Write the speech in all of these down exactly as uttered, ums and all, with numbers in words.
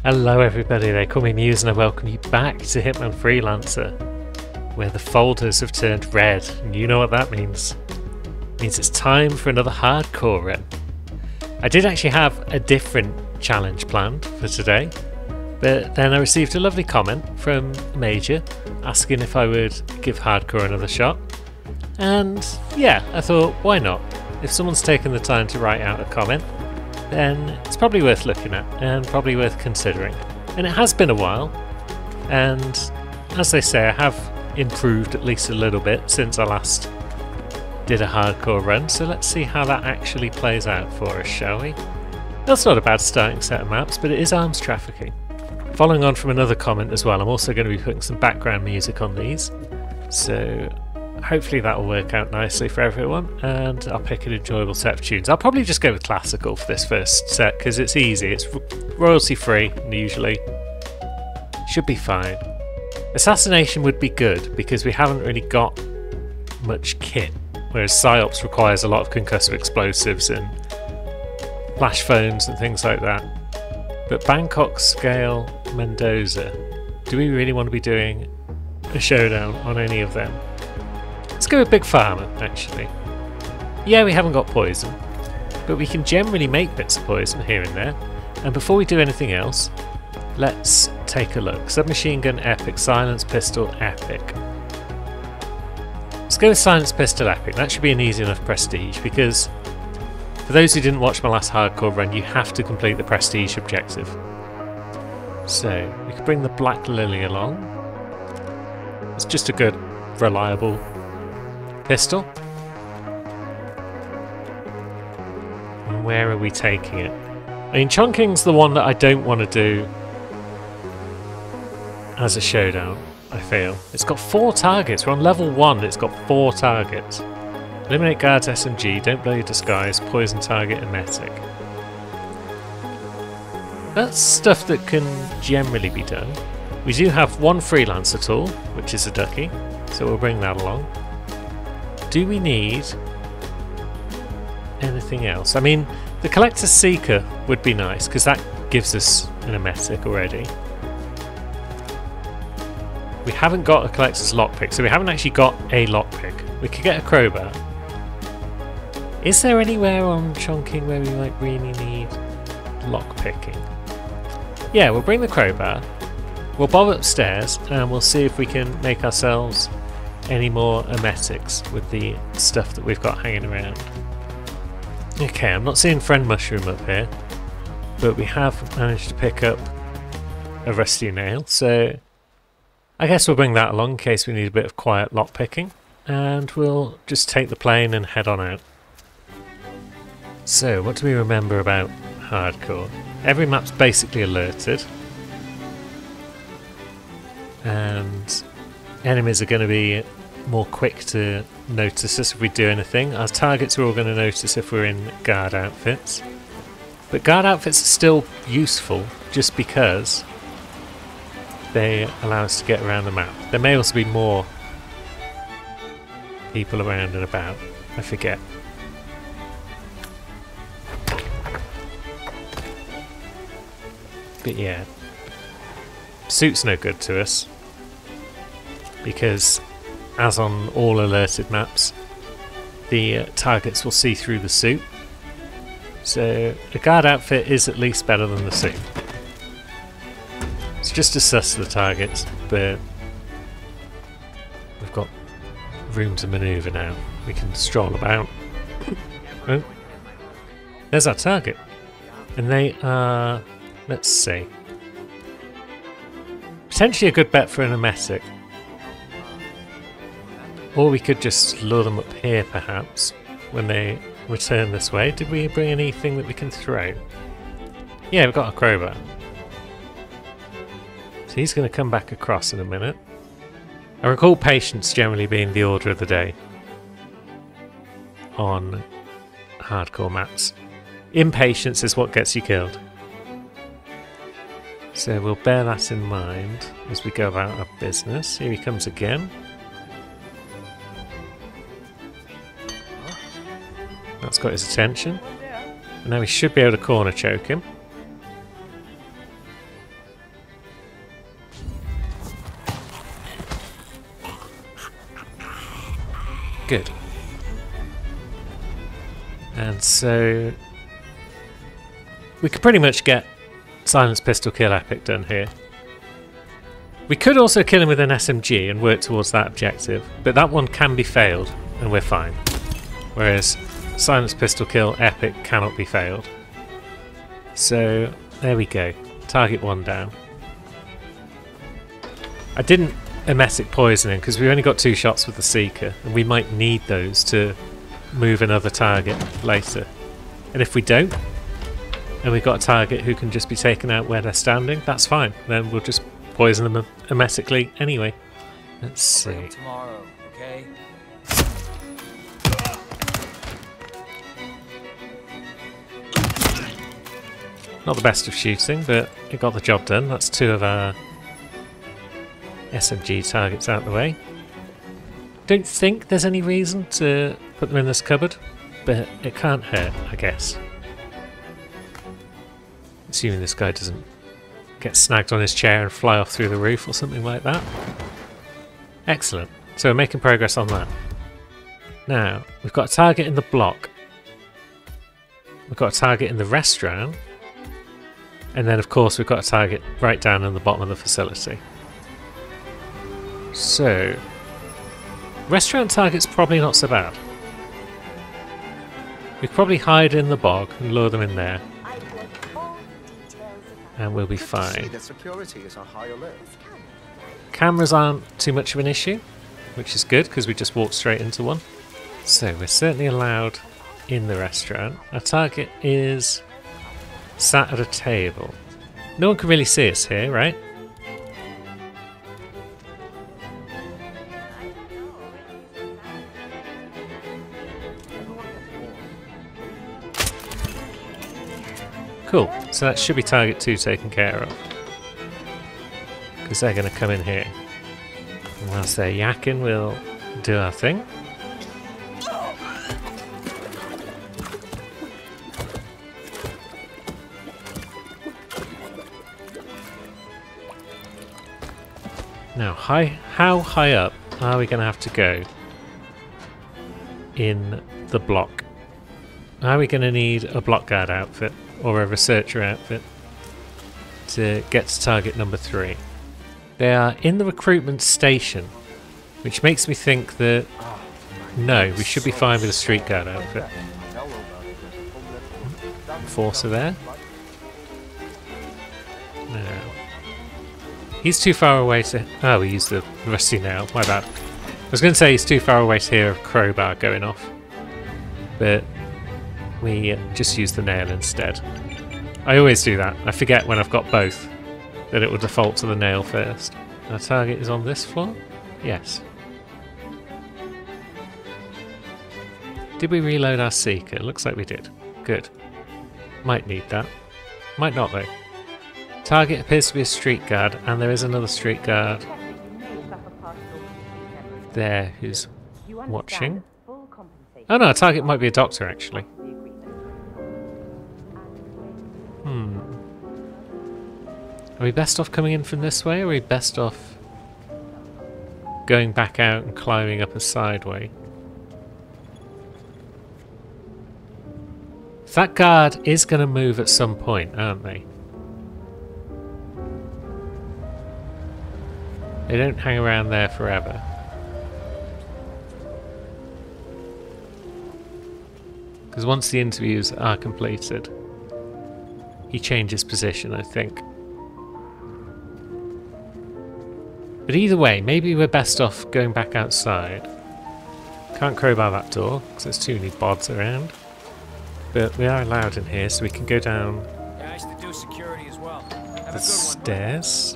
Hello everybody, they call me Muse and I welcome you back to Hitman Freelancer, where the folders have turned red, and you know what that means. It means it's time for another hardcore run. I did actually have a different challenge planned for today, but then I received a lovely comment from Major asking if I would give hardcore another shot. And yeah, I thought, why not? If someone's taken the time to write out a comment, then it's probably worth looking at and probably worth considering. And it has been a while, and as they say, I have improved at least a little bit since I last did a hardcore run, so let's see how that actually plays out for us, shall we? That's not a bad starting set of maps, but it is arms trafficking. Following on from another comment as well, I'm also going to be putting some background music on these, so hopefully that will work out nicely for everyone, and I'll pick an enjoyable set of tunes. I'll probably just go with classical for this first set because it's easy, it's royalty free usually. Should be fine. Assassination would be good because we haven't really got much kit, whereas Psyops requires a lot of concussive explosives and flash phones and things like that. But Bangkok, Scale, Mendoza, do we really want to be doing a showdown on any of them? Let's go with Big Pharma, actually. Yeah, we haven't got poison, but we can generally make bits of poison here and there. And before we do anything else, let's take a look. Submachine gun, epic. Silence pistol, epic. Let's go with silence pistol, epic. That should be an easy enough prestige, because for those who didn't watch my last hardcore run, you have to complete the prestige objective. So we could bring the Black Lily along. It's just a good, reliable pistol. And where are we taking it? I mean, Chongqing's the one that I don't want to do as a showdown, I feel. It's got four targets. We're on level one, it's got four targets. Eliminate guards, S M G, don't blow your disguise, poison target, emetic. That's stuff that can generally be done. We do have one freelancer tool, which is a ducky, so we'll bring that along. Do we need anything else? I mean, the Collector's Seeker would be nice, because that gives us an emetic already. We haven't got a Collector's Lockpick, so we haven't actually got a lockpick. We could get a crowbar. Is there anywhere on Chongqing where we might really need lockpicking? Yeah, we'll bring the crowbar. We'll bob upstairs, and we'll see if we can make ourselves any more emetics with the stuff that we've got hanging around. Okay, I'm not seeing friend mushroom up here, but we have managed to pick up a rusty nail, so I guess we'll bring that along in case we need a bit of quiet lockpicking, and we'll just take the plane and head on out. So, what do we remember about hardcore? Every map's basically alerted, and enemies are going to be more quick to notice us if we do anything. Our targets are all going to notice if we're in guard outfits. But guard outfits are still useful just because they allow us to get around the map. There may also be more people around and about. I forget. But yeah, suit's no good to us, because as on all alerted maps, the uh, targets will see through the suit, so the guard outfit is at least better than the suit. It's just to suss the targets, but we've got room to manoeuvre now. We can stroll about. Oh, there's our target, and they are, let's see, potentially a good bet for an emetic. Or we could just lure them up here, perhaps, when they return this way. Did we bring anything that we can throw? Yeah, we've got a crowbar. So he's going to come back across in a minute. I recall patience generally being the order of the day on hardcore maps. Impatience is what gets you killed. So we'll bear that in mind as we go about our business. Here he comes again. That's got his attention. And now we should be able to corner choke him. Good. And so we could pretty much get Silence Pistol Kill Epic done here. We could also kill him with an S M G and work towards that objective, but that one can be failed and we're fine. Whereas Silence Pistol Kill Epic cannot be failed. So there we go. Target one down. I didn't emetic poison him because we only got two shots with the Seeker and we might need those to move another target later. And if we don't, and we've got a target who can just be taken out where they're standing, that's fine. Then we'll just poison them emetically anyway. Let's see. Tomorrow, okay? Not the best of shooting, but it got the job done. That's two of our S M G targets out the way. Don't think there's any reason to put them in this cupboard, but it can't hurt, I guess. Assuming this guy doesn't get snagged on his chair and fly off through the roof or something like that. Excellent. So we're making progress on that. Now, we've got a target in the block. We've got a target in the restaurant. And then, of course, we've got a target right down in the bottom of the facility. So, restaurant target's probably not so bad. We could probably hide in the bog and lure them in there. And we'll be fine. Cameras aren't too much of an issue, which is good because we just walked straight into one. So we're certainly allowed in the restaurant. Our target is sat at a table. No one can really see us here, right? Cool, so that should be target two taken care of. Because they're going to come in here. And whilst they're yakking, we'll do our thing. Now, high, how high up are we going to have to go in the block? Are we going to need a block guard outfit or a researcher outfit to get to target number three? They are in the recruitment station, which makes me think that no, we should be fine with a street guard outfit. Enforcer there. Now, he's too far away to... Oh, we used the rusty nail, my bad. I was going to say he's too far away to hear a crowbar going off, but we just use the nail instead. I always do that. I forget when I've got both that it will default to the nail first. Our target is on this floor? Yes. Did we reload our Seeker? Looks like we did. Good. Might need that. Might not though. Target appears to be a street guard, and there is another street guard there who's watching. Oh no, our target might be a doctor actually. Hmm. Are we best off coming in from this way, or are we best off going back out and climbing up a side way? That guard is going to move at some point, aren't they? They don't hang around there forever. Because once the interviews are completed, he changes position, I think. But either way, maybe we're best off going back outside. Can't crowbar that door, because there's too many bods around. But we are allowed in here, so we can go down Yeah, I used to do security as well. Have the a good one. stairs.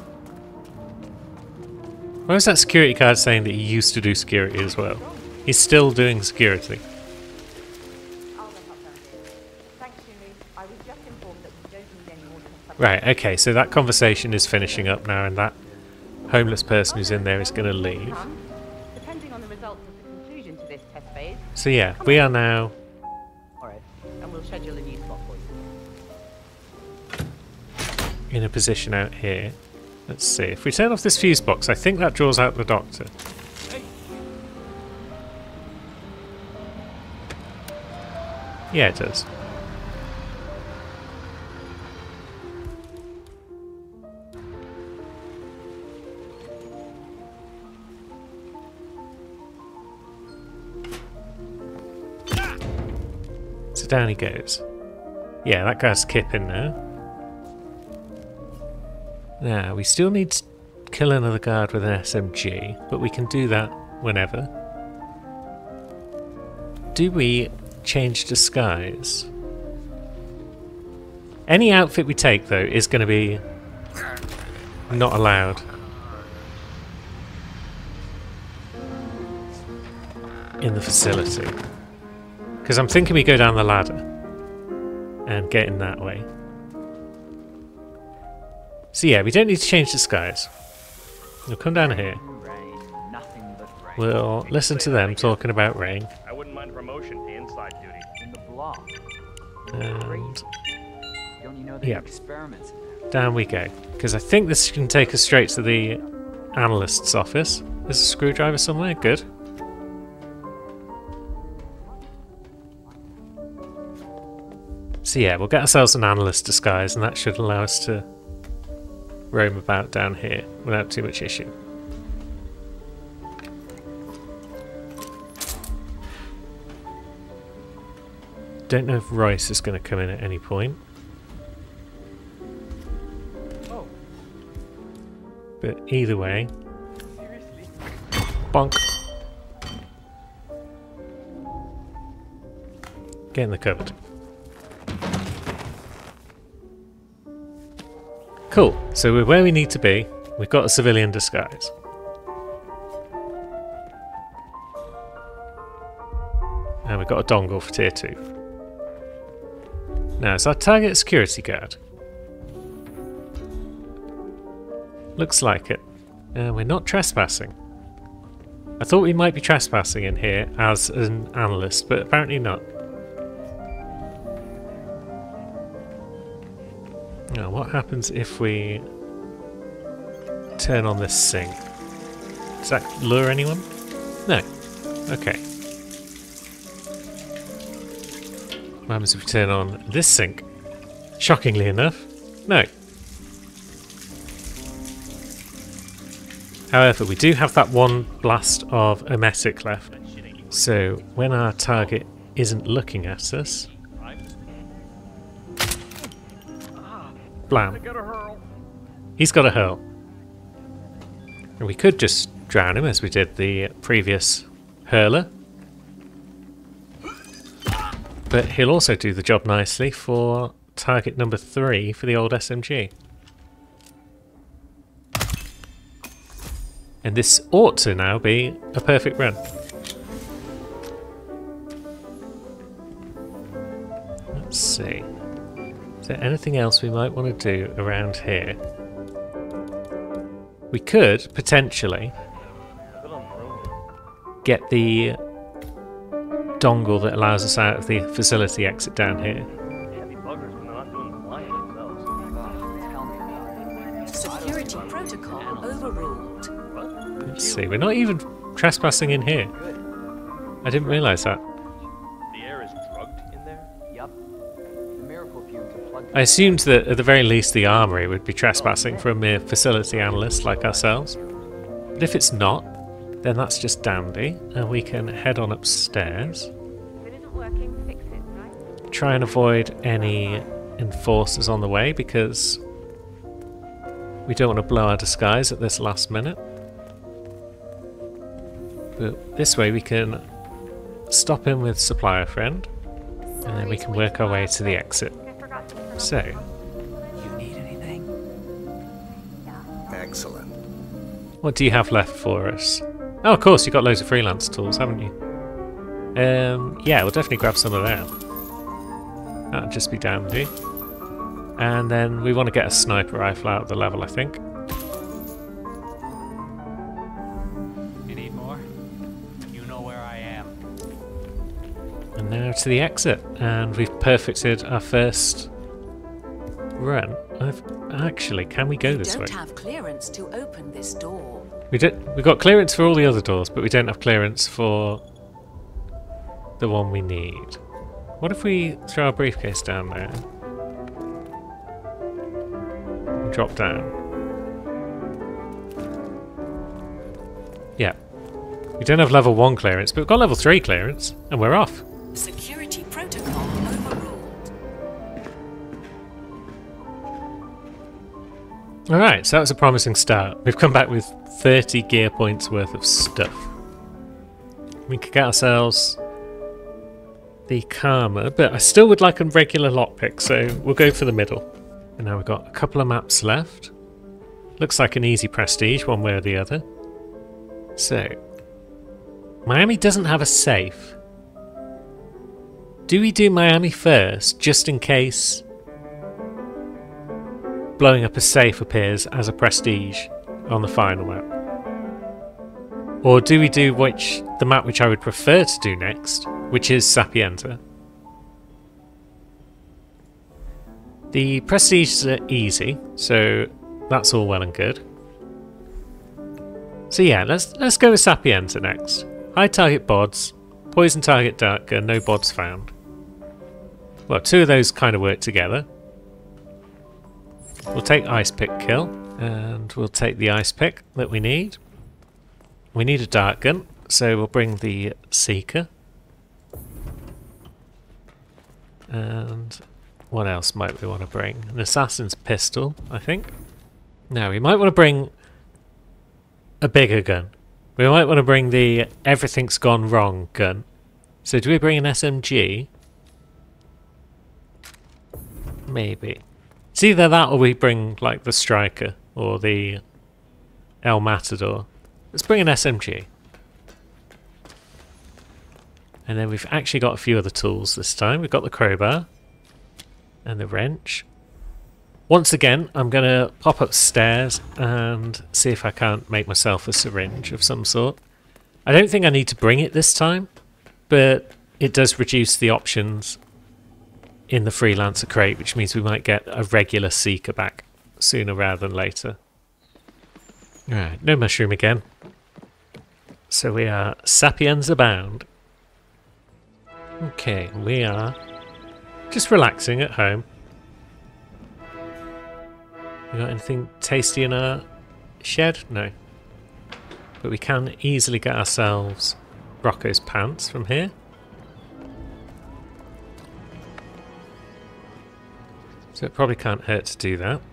Why was that security guard saying that he used to do security as well? He's still doing security. Right, okay, so that conversation is finishing up now, and that homeless person who's in there is going to leave. Depending on the results of the conclusion to this test phase. So yeah, we are now Alright, and we'll schedule a new spot for you. in a position out here. Let's see, if we turn off this fuse box, I think that draws out the doctor. Hey. Yeah, it does. So down he goes. Yeah, that guy's kipping now. Now, we still need to kill another guard with an S M G, but we can do that whenever. Do we change disguise? Any outfit we take, though, is going to be not allowed. In the facility. Because I'm thinking we go down the ladder and get in that way. So yeah, we don't need to change disguise. We'll come down here. We'll listen to them talking about rain. I wouldn't mind promotion to inside duty. In the block. And Don't you know they yeah. do experiments in there? down we go. Because I think this can take us straight to the analyst's office. There's a screwdriver somewhere. Good. So yeah, we'll get ourselves an analyst disguise, and that should allow us to roam about down here without too much issue. Don't know if Royce is going to come in at any point. Oh, But either way, seriously? bonk. Get in the cupboard. Cool, so we're where we need to be. We've got a civilian disguise. And we've got a dongle for tier two. Now, it's our target security guard. Looks like it. And we're not trespassing. I thought we might be trespassing in here as an analyst, but apparently not. Now, what happens if we turn on this sink? Does that lure anyone? No. Okay. What happens if we turn on this sink? Shockingly enough, no. However, we do have that one blast of emetic left. So when our target isn't looking at us, blam. He's got a hurl. And we could just drown him as we did the previous hurler. But he'll also do the job nicely for target number three for the old S M G. And this ought to now be a perfect run. Let's see. Is there anything else we might want to do around here? We could, potentially, get the dongle that allows us out of the facility exit down here. Security protocol overruled. Let's see, we're not even trespassing in here. I didn't realise that. The air is drugged in there? Yup. The miracle fumes are plugged. I assumed that at the very least the armory would be trespassing for a mere facility analyst like ourselves. But if it's not, then that's just dandy, and we can head on upstairs. If it isn't working, fix it, right? Try and avoid any enforcers on the way, because we don't want to blow our disguise at this last minute. But this way we can stop in with supplier friend, and then we can work our way to the exit. I forgot to turn So, You need anything? Excellent. what do you have left for us? Oh, of course, you've got loads of freelance tools, haven't you? Um, yeah, we'll definitely grab some of them. That'll just be dandy. And then we want to get a sniper rifle out of the level, I think. You need more? You know where I am. And now to the exit, and we've perfected our first run. I've, actually, can we go this way? Don't have clearance to open this door. We did. We got clearance for all the other doors, but we don't have clearance for the one we need. What if we throw our briefcase down there? And drop down. Yeah. We don't have level one clearance, but we've got level three clearance, and we're off. Security protocol overruled. Alright, so that was a promising start. We've come back with thirty gear points worth of stuff. We could get ourselves the Karma, but I still would like a regular lockpick, so we'll go for the middle. And now we've got a couple of maps left. Looks like an easy prestige, one way or the other. So, Miami doesn't have a safe. Do we do Miami first, just in case blowing up a safe appears as a prestige on the final map? Or do we do which the map which I would prefer to do next, which is Sapienza? The prestiges are easy, so that's all well and good. So yeah, let's let's go with Sapienza next. High target bods, poison target dark gun, no bods found. Well, two of those kind of work together. We'll take ice pick kill, and we'll take the ice pick that we need. We need a dark gun, so we'll bring the Seeker. And what else might we want to bring? An assassin's pistol, I think. Now, we might want to bring a bigger gun. We might want to bring the everything's gone wrong gun. So do we bring an S M G? Maybe. It's either that or we bring like the Striker or the El Matador. Let's bring an S M G. And then we've actually got a few other tools this time. We've got the crowbar and the wrench. Once again, I'm going to pop upstairs and see if I can't make myself a syringe of some sort. I don't think I need to bring it this time, but it does reduce the options in the Freelancer crate, which means we might get a regular Seeker back sooner rather than later. Alright, no mushroom again. So we are Sapienza bound. Okay, we are just relaxing at home. We got anything tasty in our shed? No. But we can easily get ourselves Rocco's pants from here. So it probably can't hurt to do that.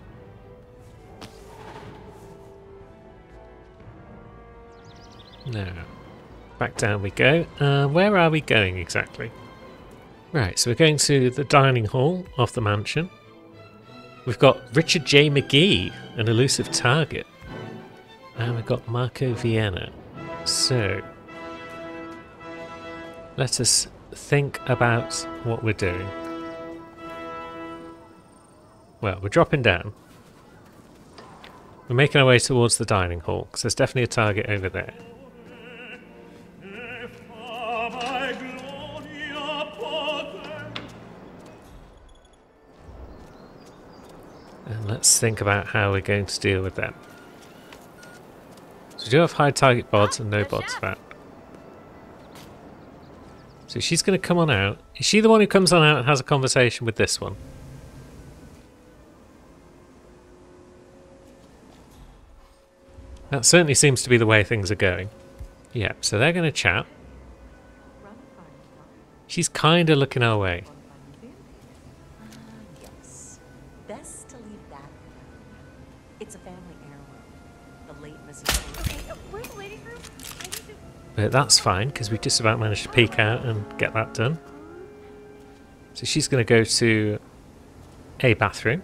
Now, back down we go. Uh, where are we going exactly? Right, so we're going to the dining hall of the mansion. We've got Richard J. McGee, an elusive target. And we've got Marco Vienna. So, let us think about what we're doing. Well, we're dropping down. We're making our way towards the dining hall, because there's definitely a target over there. And let's think about how we're going to deal with them. So we do have high target bods and no bods found. So she's going to come on out. Is she the one who comes on out and has a conversation with this one? That certainly seems to be the way things are going. Yeah, so they're going to chat. She's kind of looking our way. Yes. Best to leave that. It's a family heirloom. The late Missus Where's the ladies' room? But that's fine, because we just about managed to peek out and get that done. So she's going to go to a bathroom.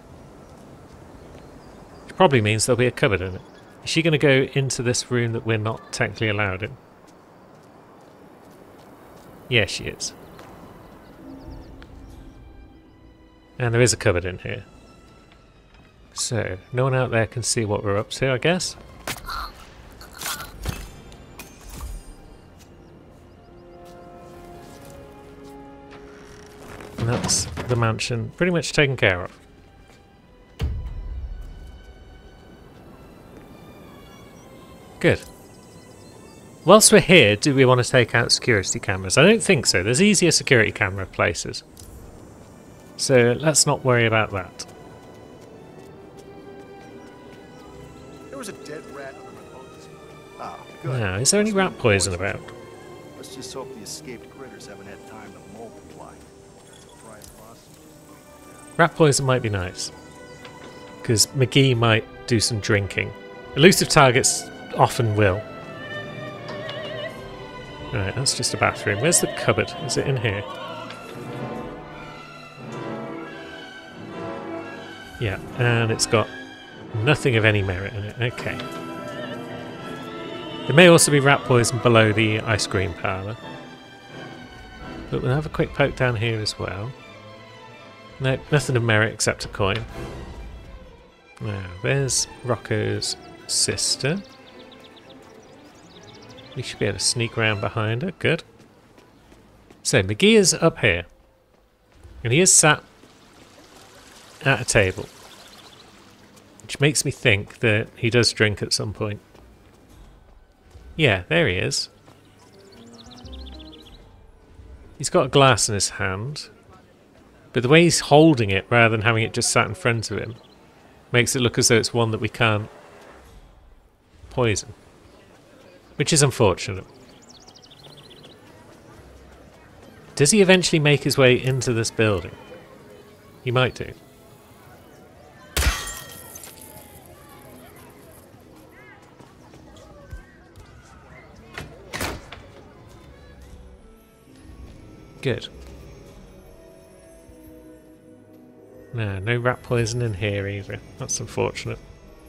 Which probably means there'll be a cupboard in it. Is she going to go into this room that we're not technically allowed in? Yeah, she is. And there is a cupboard in here. So, no one out there can see what we're up to, I guess. And that's the mansion pretty much taken care of. Good. whilst we're here, do we want to take out security cameras? I don't think so. There's easier security camera places. So let's not worry about that. There was a dead rat on the boat this morning. Ah, good. Now, is there any rat poison about? Let's just hope the escaped critters haven't had time to multiply. That's a prize loss. Rat poison might be nice. Because McGee might do some drinking. Elusive targets often will. Alright, that's just a bathroom. Where's the cupboard? Is it in here? Yeah, and it's got nothing of any merit in it. Okay. There may also be rat poison below the ice cream parlour. But we'll have a quick poke down here as well. No, nothing of merit except a coin. Now, there's Rocco's sister. We should be able to sneak around behind her. Good. So, McGee is up here. And he is sat at a table. Which makes me think that he does drink at some point. Yeah, there he is. He's got a glass in his hand. But the way he's holding it, rather than having it just sat in front of him, makes it look as though it's one that we can't poison. Which is unfortunate. Does he eventually make his way into this building? He might do. Good. No, no rat poison in here either. That's unfortunate.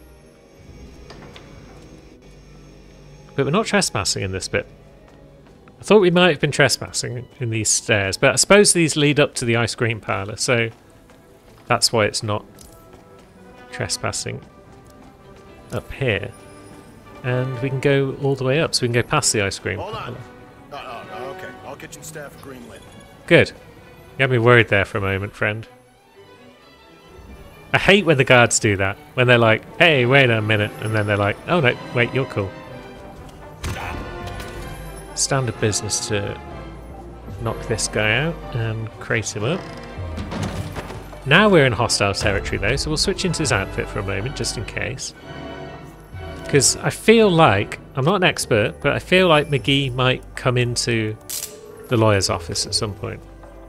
But we're not trespassing in this bit. I thought we might have been trespassing in these stairs, but I suppose these lead up to the ice cream parlour, so that's why it's not trespassing up here. And we can go all the way up, so we can go past the ice cream Hold parlour. on. Oh, oh, oh, okay. All kitchen staff green lit. Good. You had me worried there for a moment, friend. I hate when the guards do that. When they're like, hey, wait a minute. And then they're like, oh no, wait, you're cool. Standard business to knock this guy out and crate him up. Now we're in hostile territory though, so we'll switch into his outfit for a moment, just in case. Because I feel like, I'm not an expert, but I feel like McGee might come into the lawyer's office at some point.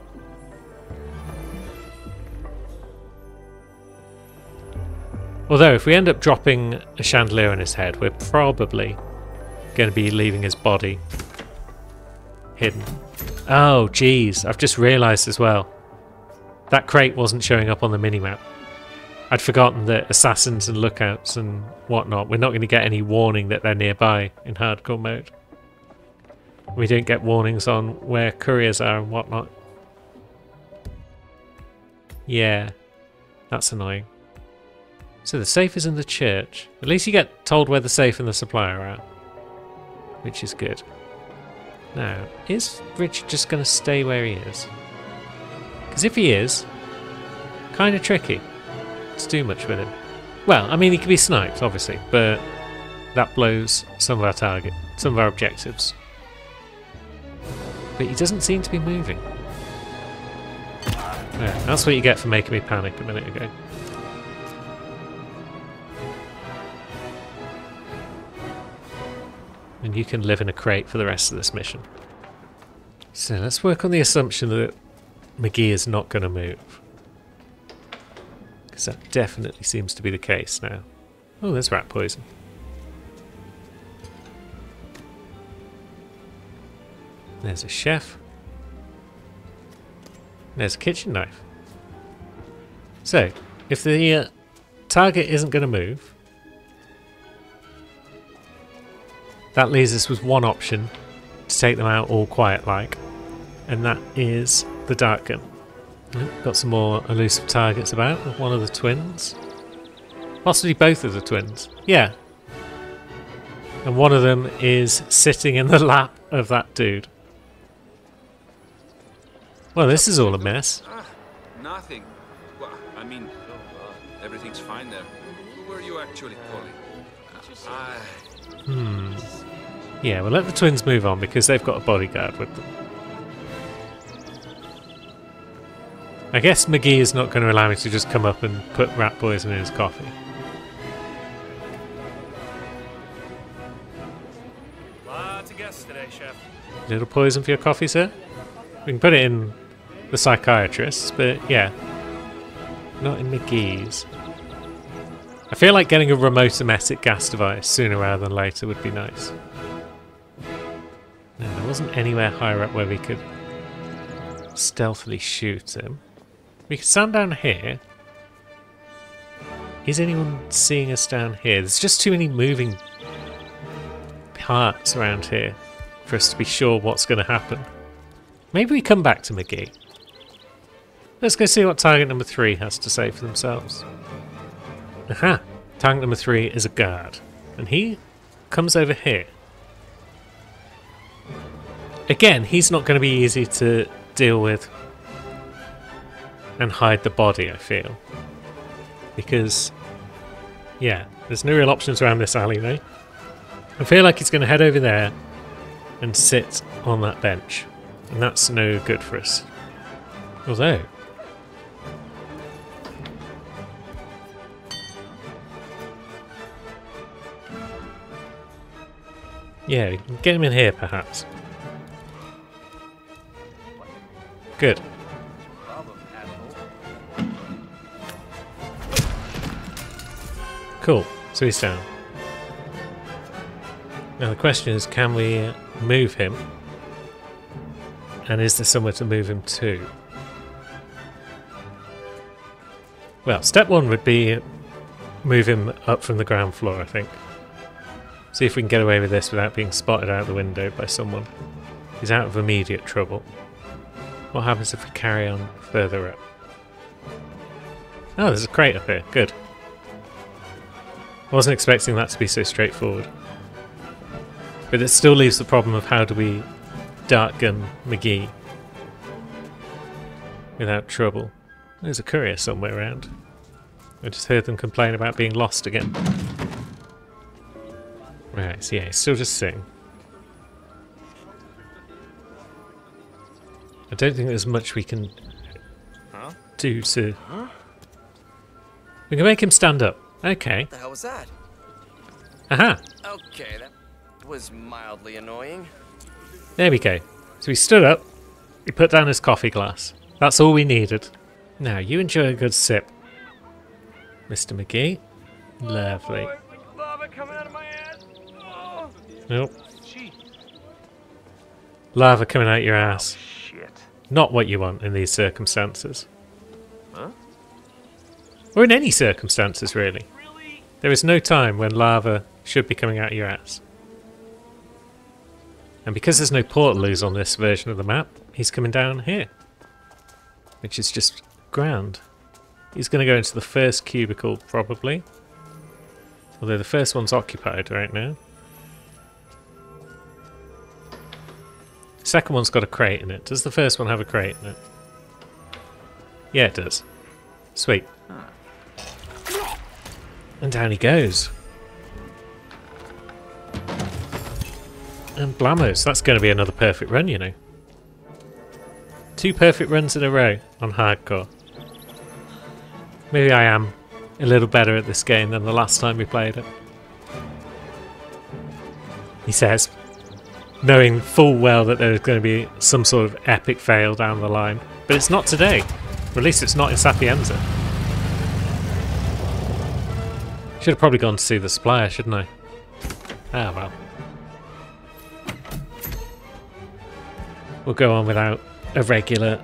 Although, if we end up dropping a chandelier on his head, we're probably going to be leaving his body hidden. Oh, geez, I've just realised as well. That crate wasn't showing up on the minimap. I'd forgotten that assassins and lookouts and whatnot, we're not going to get any warning that they're nearby in hardcore mode. We don't get warnings on where couriers are and whatnot. Yeah, that's annoying. So the safe is in the church. At least you get told where the safe and the supplier are, which is good. Now, is Richard just going to stay where he is? Because if he is, kind of tricky to do much with him. Well, I mean, he can be sniped, obviously, but that blows some of our target, some of our objectives. But he doesn't seem to be moving. Yeah, that's what you get for making me panic a minute ago. And you can live in a crate for the rest of this mission. So let's work on the assumption that McGee is not going to move. Because that definitely seems to be the case now. Oh, there's rat poison. There's a chef. There's a kitchen knife. So, if the uh, target isn't going to move, that leaves us with one option to take them out all quiet-like, and that is the dart gun. Oh, got some more elusive targets about. One of the twins. Possibly both of the twins. Yeah. And one of them is sitting in the lap of that dude. Well, this is all a mess. Ah, nothing. Well, I mean, everything's fine there. Who were you actually calling? I... Hmm. Yeah, we'll let the twins move on because they've got a bodyguard with them. I guess McGee is not going to allow me to just come up and put rat poison in his coffee. Lots of guests today, Chef. Little poison for your coffee, sir? We can put it in the psychiatrist's, but yeah. Not in McGee's. I feel like getting a remote emetic gas device sooner rather than later would be nice. No, there wasn't anywhere higher up where we could stealthily shoot him. We could stand down here. Is anyone seeing us down here? There's just too many moving parts around here for us to be sure what's going to happen. Maybe we come back to McGee. Let's go see what target number three has to say for themselves. Aha! Target number three is a guard. And he comes over here. Again, he's not going to be easy to deal with and hide the body, I feel. Because, yeah, there's no real options around this alleyway. I feel like he's going to head over there and sit on that bench. And that's no good for us. Although... yeah, we can get him in here, perhaps. Good. Cool, so he's down. Now the question is, can we move him? And is there somewhere to move him to? Well, step one would be move him up from the ground floor, I think. See if we can get away with this without being spotted out the window by someone. He's out of immediate trouble. What happens if we carry on further up? Oh, there's a crate up here. Good. I wasn't expecting that to be so straightforward. But it still leaves the problem of how do we dart gun McGee without trouble. There's a courier somewhere around. I just heard them complain about being lost again. Right, so yeah, he's still just sitting. I don't think there's much we can Huh? do to... Huh? We can make him stand up. Okay. What the hell was that? Aha! Okay, that was mildly annoying. There we go. So he stood up. He put down his coffee glass. That's all we needed. Now, you enjoy a good sip, Mister McGee. Lovely. Oh, boy, lava coming out of my ass. Oh. Nope. Gee. Lava coming out your ass. Shit. Not what you want in these circumstances. Huh? Or in any circumstances, really. Really? There is no time when lava should be coming out your ass. And because there's no portaloos on this version of the map, he's coming down here. Which is just grand. He's going to go into the first cubicle, probably. Although the first one's occupied right now. Second one's got a crate in it. Does the first one have a crate in it? Yeah, it does. Sweet. And down he goes. And blamos, that's going to be another perfect run, you know. Two perfect runs in a row on hardcore. Maybe I am a little better at this game than the last time we played it. He says, knowing full well that there's going to be some sort of epic fail down the line. But it's not today. Or at least it's not in Sapienza. Should have probably gone to see the supplier, shouldn't I? Ah, well. We'll go on without a regular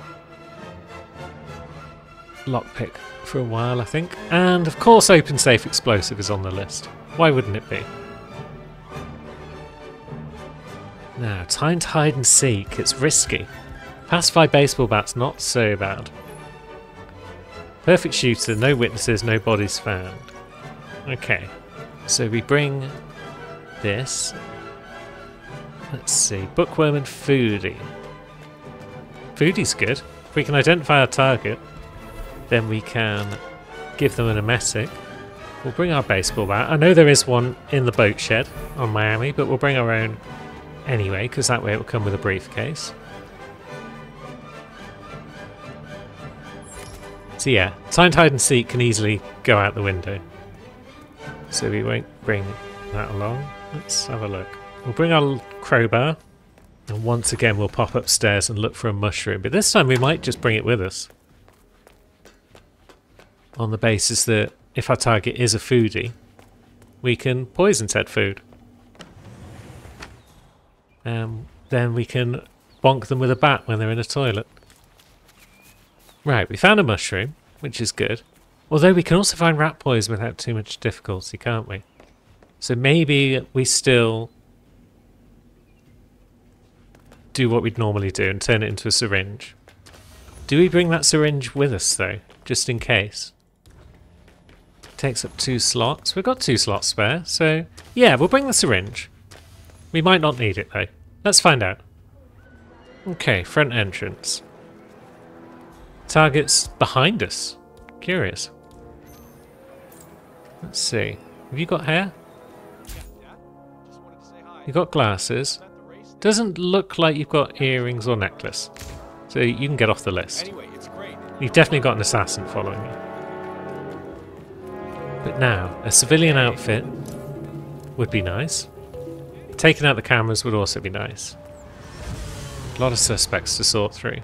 lockpick for a while, I think. And of course open safe explosive is on the list. Why wouldn't it be? Now, time to hide and seek. It's risky. Pacify baseball bat's not so bad. Perfect shooter, no witnesses, no bodies found. Okay, so we bring this. Let's see, bookworm and foodie. Foodie's good. If we can identify our target, then we can give them an emetic. We'll bring our baseball bat. I know there is one in the boat shed on Miami, but we'll bring our own anyway, because that way it will come with a briefcase. So yeah, timed hide and seek can easily go out the window. So we won't bring that along. Let's have a look. We'll bring our crowbar, and once again we'll pop upstairs and look for a mushroom. But this time we might just bring it with us, on the basis that if our target is a foodie, we can poison said food. Um, then we can bonk them with a bat when they're in a toilet. Right, we found a mushroom, which is good. Although we can also find rat poison without too much difficulty, can't we? So maybe we still do what we'd normally do and turn it into a syringe. Do we bring that syringe with us though, just in case? Takes up two slots. We've got two slots spare, so yeah, we'll bring the syringe. We might not need it though. Let's find out. Okay, front entrance. Target's behind us. Curious. Let's see. Have you got hair? You got glasses. Doesn't look like you've got earrings or necklace. So you can get off the list. You've definitely got an assassin following you. But now, a civilian outfit would be nice. Taking out the cameras would also be nice. A lot of suspects to sort through.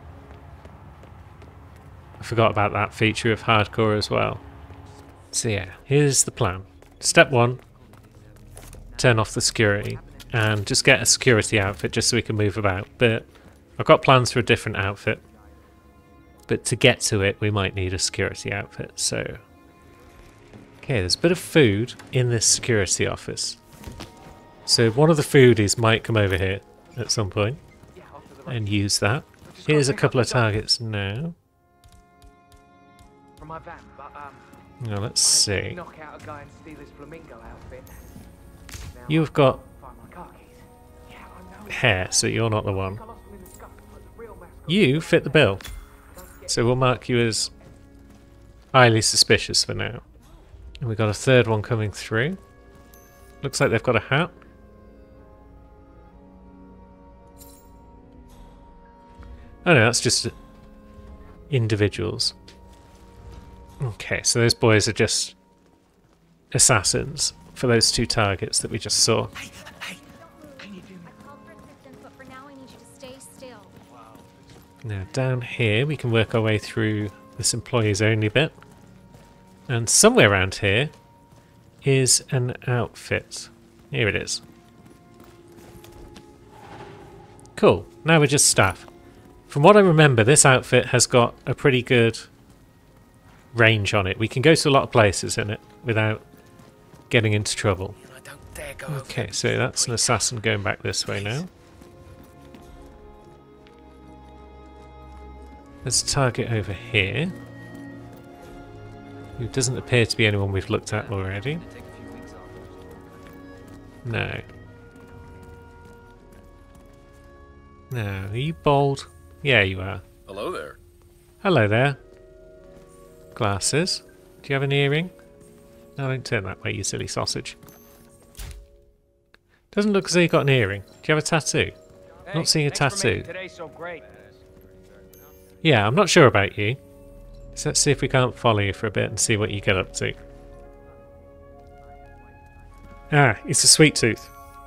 I forgot about that feature of hardcore as well. So yeah, here's the plan. Step one, turn off the security and just get a security outfit just so we can move about. But I've got plans for a different outfit. But to get to it, we might need a security outfit, so... Okay, there's a bit of food in this security office. So one of the foodies might come over here at some point and use that. Here's a couple of targets now. From my van, but um now let's see. knock out a guy and steal his flamingo outfit. Now You've got find my car keys. Yeah, I know. hair, so you're not the one. I lost them in the scuffle, but the real mascot- You fit the bill. So we'll mark you as highly suspicious for now. And we've got a third one coming through. Looks like they've got a hat. Oh no, that's just individuals. Okay, so those boys are just assassins for those two targets that we just saw. Hey, hey, can you do me? I called for assistance, but for now I need you to stay still. Now down here we can work our way through this employees only bit. And somewhere around here is an outfit. Here it is. Cool, now we're just staff. From what I remember, this outfit has got a pretty good range on it. We can go to a lot of places in it without getting into trouble. Okay, so that's an assassin going back this way now. There's a target over here, who doesn't appear to be anyone we've looked at already. No. No, are you bold? Yeah, you are. Hello there. Hello there. Glasses. Do you have an earring? No, don't turn that way, you silly sausage. Doesn't look as though you got an earring. Do you have a tattoo? Hey, Not seeing a thanks for making tattoo. today so great. Yeah, I'm not sure about you. So let's see if we can't follow you for a bit and see what you get up to. Ah, it's a sweet tooth.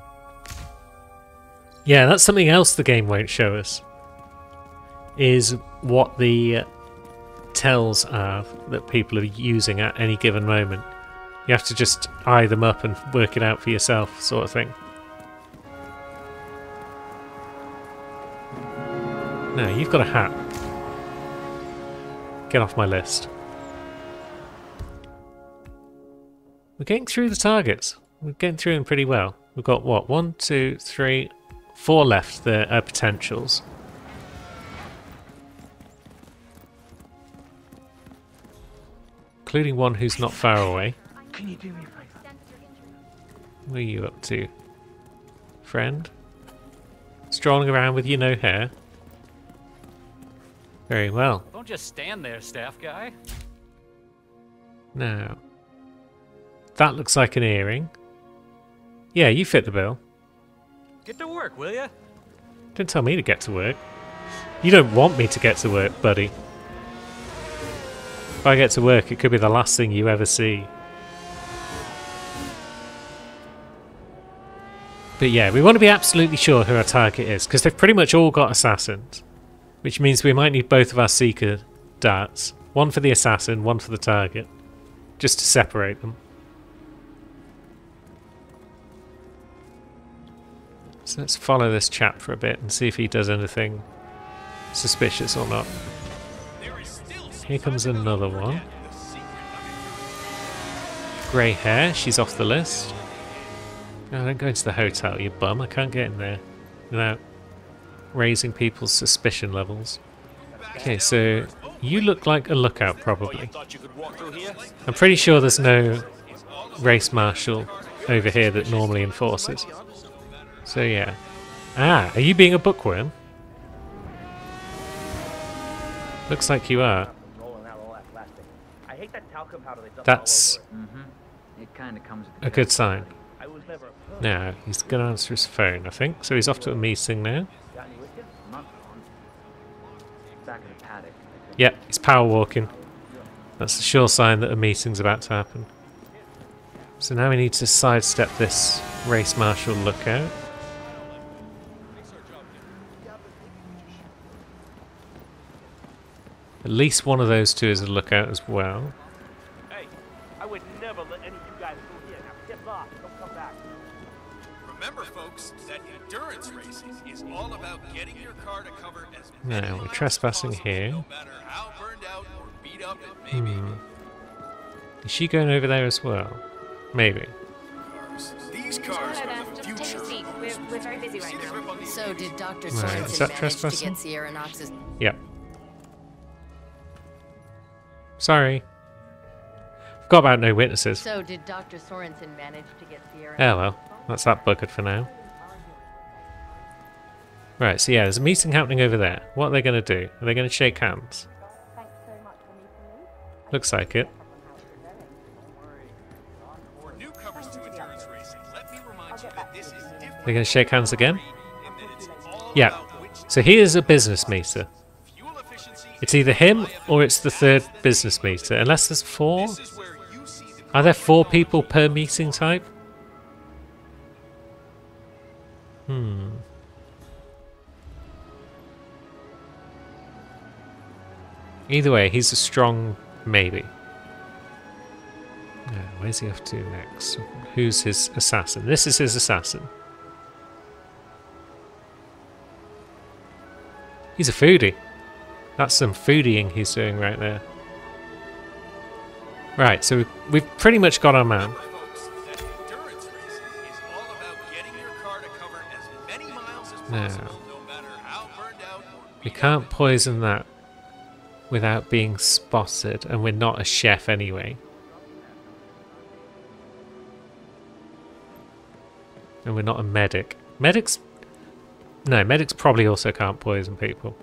Yeah, that's something else the game won't show us. Is what the uh, tells are that people are using at any given moment. You have to just eye them up and work it out for yourself, sort of thing. No, you've got a hat. Get off my list. We're getting through the targets. We're getting through them pretty well. We've got what? One, two, three, four left that are potentials. Including one who's not far away. Can you do me a favor? What are you up to? Friend? Strolling around with your no hair? Very well. Don't just stand there, staff guy. Now, That looks like an earring. Yeah, you fit the bill. Get to work, will ya? Don't tell me to get to work. You don't want me to get to work, buddy. If I get to work, it could be the last thing you ever see. But yeah, we want to be absolutely sure who our target is, because they've pretty much all got assassins. Which means we might need both of our seeker darts. One for the assassin, one for the target. Just to separate them. So let's follow this chap for a bit and see if he does anything suspicious or not. Here comes another one. Grey hair, she's off the list. No, don't go into the hotel, you bum. I can't get in there without raising people's suspicion levels. Okay, so you look like a lookout, probably. I'm pretty sure there's no race marshal over here that normally enforces. So yeah. Ah, are you being a bookworm? Looks like you are. That's a good sign. Now, he's going to answer his phone, I think. So he's off to a meeting now. Yep, he's power walking. That's a sure sign that a meeting's about to happen. So now we need to sidestep this race marshal lookout. At least one of those two is a lookout as well. Hey, I would never let any of you guys go here. Now get lost. Don't come back. Remember, folks, that endurance racing is all about getting your car to cover as Now we're trespassing here. no matter how burned out or beat up it may be. Hmm. Is she going over there as well? Maybe. These cars are the Just take a future. seat. We're, we're very busy right now. So did Doctor Right, is Sorensen that manage to trespassing? get Sierra Knox's... Yep. Sorry. Forgot about no witnesses. So did Doctor Sorensen manage to get Sierra... Oh well, that's that buggered for now. Right, so yeah, there's a meeting happening over there. What are they going to do? Are they going to shake hands? Looks like it. For newcomers to endurance racing, let me remind you that this is different. They're going to shake hands again? in that it's all Yeah. about which So here's a business meter. fuel efficiency. It's either him or it's the third business meter. Unless there's four? This is where you see the Are there four people per meeting type? Hmm. Either way, he's a strong maybe. Now, where's he off to next? Who's his assassin? This is his assassin. He's a foodie. That's some foodieing he's doing right there. Right, so we've, we've pretty much got our man. folks that endurance racing is all about getting your car to cover as many miles as Now, possible, no matter how burned out or we beat can't poison that without being spotted, and we're not a chef anyway. And we're not a medic. Medics... No, medics probably also can't poison people.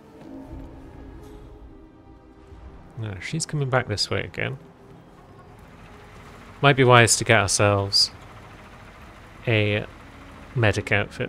No, she's coming back this way again. Might be wise to get ourselves a medic outfit.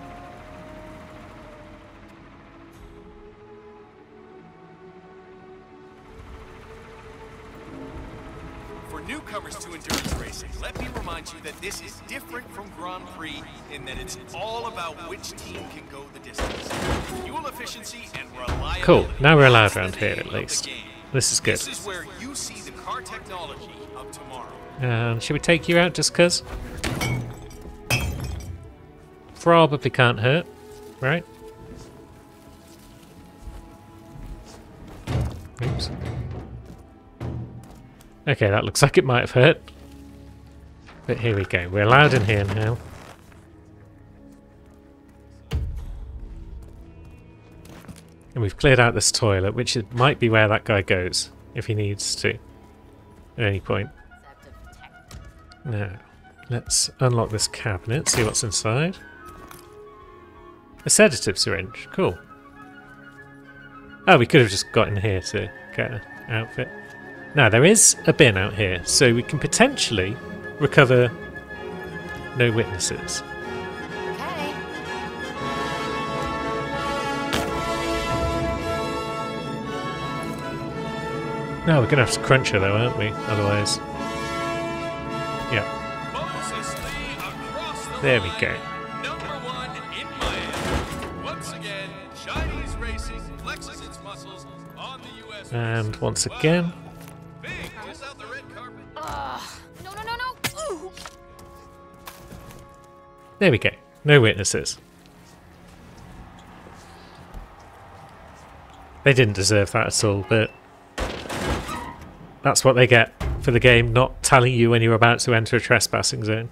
For newcomers to endurance racing, let me remind you that this is different from Grand Prix in that it's all about which team can go the distance. Fuel efficiency and reliability. Cool, now we're allowed That's the around here name at of the least. game. This is good. This is where you see the car technology of tomorrow. And should we take you out just cuz? Probably can't hurt, right? Oops. Okay, that looks like it might have hurt. But here we go. We're allowed in here now. And we've cleared out this toilet, which it might be where that guy goes, if he needs to, at any point. Now, let's unlock this cabinet, see what's inside. A sedative syringe, cool. Oh, we could have just got in here to get an outfit. Now, there is a bin out here, so we can potentially recover no witnesses. Okay. No, we're gonna have to crunch her though, aren't we? Otherwise. Yeah. Moses Lee across the There we line, go. Number one in Miami. Once again, Chinese racing flexes its muscles on the U S And once again. Big, just out the red carpet. Ugh. No, no, no, no. Ooh. There we go. No witnesses. They didn't deserve that at all, but that's what they get for the game not telling you when you're about to enter a trespassing zone.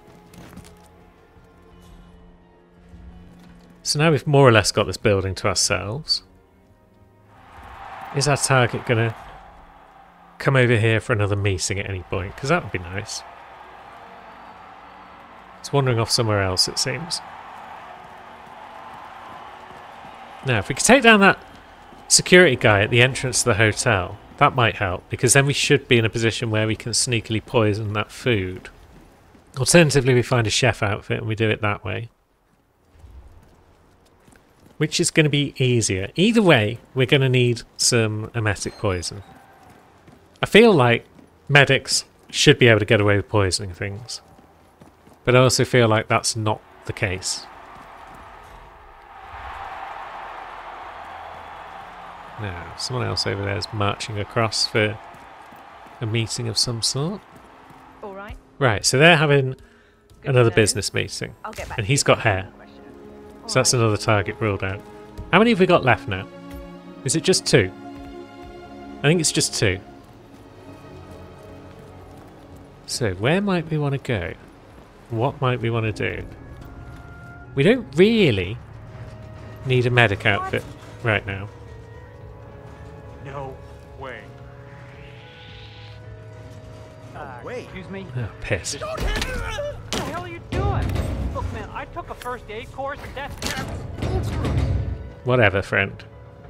So now we've more or less got this building to ourselves. Is our target going to come over here for another meeting at any point? Because that would be nice. It's wandering off somewhere else, it seems. Now, if we could take down that security guy at the entrance to the hotel, that might help, because then we should be in a position where we can sneakily poison that food. Alternatively, we find a chef outfit and we do it that way. Which is going to be easier. Either way, we're going to need some emetic poison. I feel like medics should be able to get away with poisoning things. But I also feel like that's not the case. Now, someone else over there is marching across for a meeting of some sort. All right. Right, so they're having Good to another know. business meeting. I'll get back And to he's you. got hair. So that's another target ruled out. How many have we got left now? Is it just two? I think it's just two. So where might we want to go? What might we want to do? We don't really need a medic outfit right now. No way. Uh, wait. Excuse me? Oh, piss. What the hell are you doing? Look, man, I took a first aid course and that's... Whatever, friend.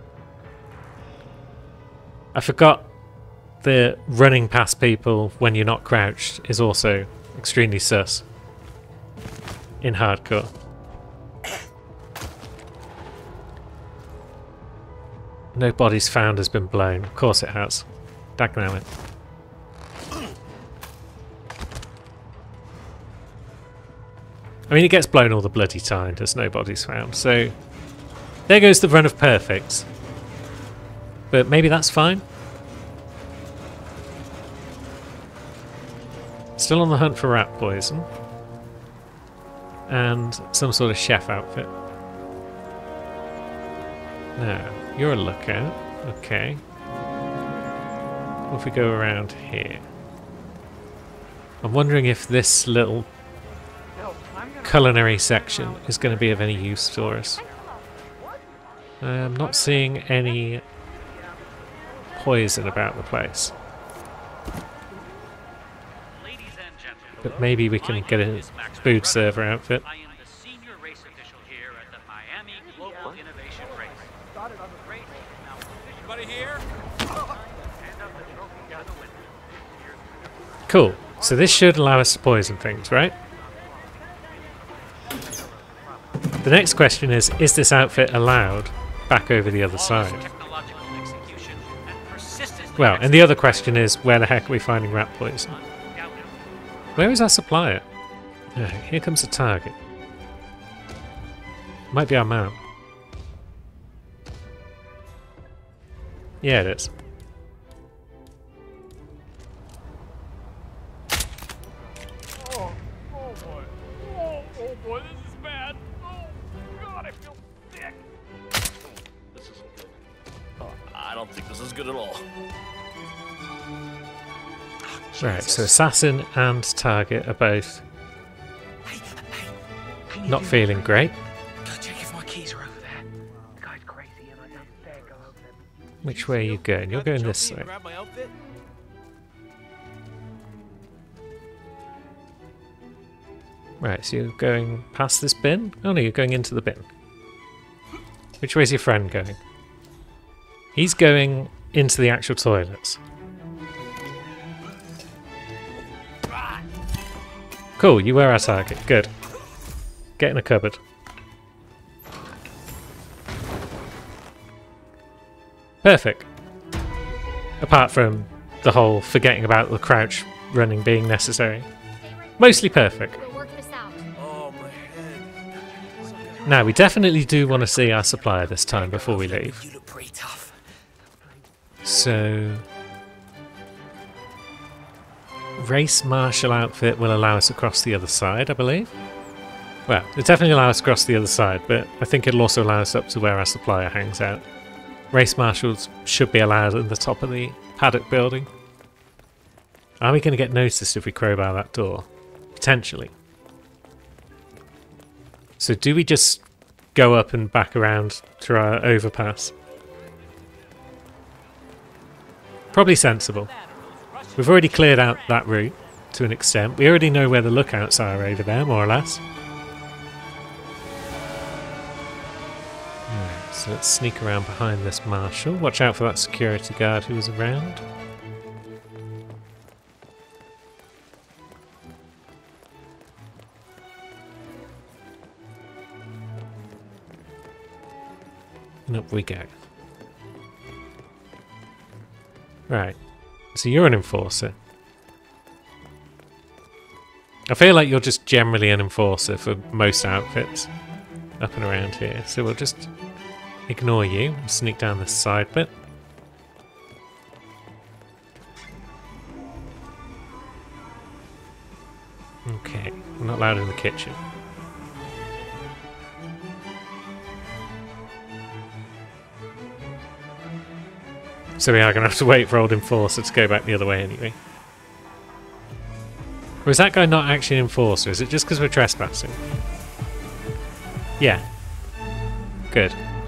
I forgot that running past people when you're not crouched is also extremely sus in hardcore. No bodies found has been blown. Of course it has. Dagnammit. I mean, it gets blown all the bloody time. There's no bodies found. So there goes the run of perfects. But maybe that's fine. Still on the hunt for rat poison. And some sort of chef outfit. Now, you're a lookout. Okay. What if we go around here? I'm wondering if this little culinary section is going to be of any use for us. I'm not seeing any poison about the place. But maybe we can get a food server outfit. I am the senior race official here at the Miami Global Innovation Race. Anybody here? Cool. So this should allow us to poison things, right? The next question is, is this outfit allowed back over the other side? Well, and the other question is, where the heck are we finding rat poison? Where is our supplier? Uh, here comes the target. Might be our man. Yeah, it is. Oh, oh boy. Oh, oh boy, this is bad. Oh, God, I feel sick. This isn't good. Oh, I don't think this is good at all. Right, so assassin and target are both not feeling great. Go check if my keys are over there. The guy's crazy and I don't dare go over there. Which way are you going? You're going this way. Grab my outfit? Right, so you're going past this bin? Oh no, you're going into the bin. Which way's your friend going? He's going into the actual toilets. Cool, you were our target. Good. Get in a cupboard. Perfect. Apart from the whole forgetting about the crouch running being necessary. Mostly perfect. We'll work this out. Oh, my head. Now, we definitely do want to see our supplier this time before we leave. You look pretty tough. So... Race Marshal outfit will allow us across the other side, I believe. Well, it definitely allows us across the other side, but I think it'll also allow us up to where our supplier hangs out. Race Marshals should be allowed at the top of the paddock building. Are we going to get noticed if we crowbar that door? Potentially. So do we just go up and back around through our overpass? Probably sensible. We've already cleared out that route to an extent. We already know where the lookouts are over there, more or less. Right, so let's sneak around behind this marshal. Watch out for that security guard who was around. And up we go. Right. So you're an enforcer. I feel like you're just generally an enforcer for most outfits up and around here. So we'll just ignore you and sneak down this side bit. Okay, we're not allowed in the kitchen. So we are going to have to wait for old Enforcer to go back the other way anyway. Or is that guy not actually an Enforcer? Is it just because we're trespassing? Yeah. Good.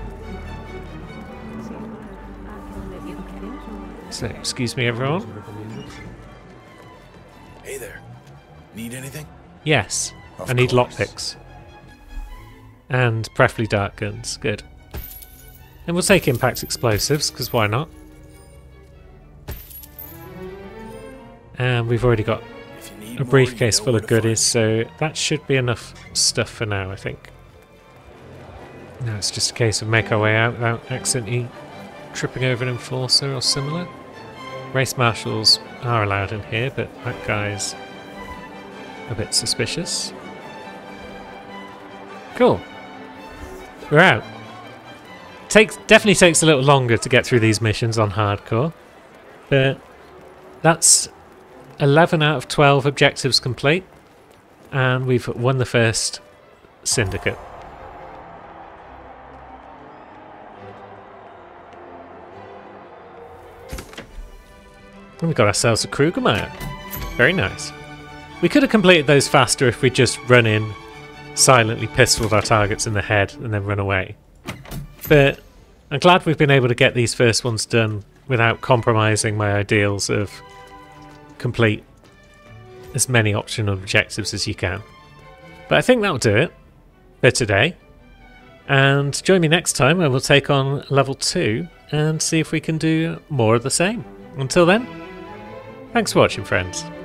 So, excuse me everyone. Hey there. Need anything? Yes. Of I need course. lockpicks. And preferably dart guns. Good. And we'll take impact explosives, because why not? And we've already got a briefcase full of goodies, so that should be enough stuff for now, I think. Now it's just a case of make our way out without accidentally tripping over an enforcer or similar. Race marshals are allowed in here, but that guy's a bit suspicious. Cool. We're out. Takes definitely takes a little longer to get through these missions on hardcore, but that's eleven out of twelve objectives complete, and we've won the first syndicate. And we got ourselves a Krugermeyer. Very nice. We could have completed those faster if we just run in, silently pistoled our targets in the head, and then run away. But I'm glad we've been able to get these first ones done without compromising my ideals of complete as many optional objectives as you can. But I think that'll do it for today. And join me next time when we'll take on level two and see if we can do more of the same. Until then, thanks for watching, friends.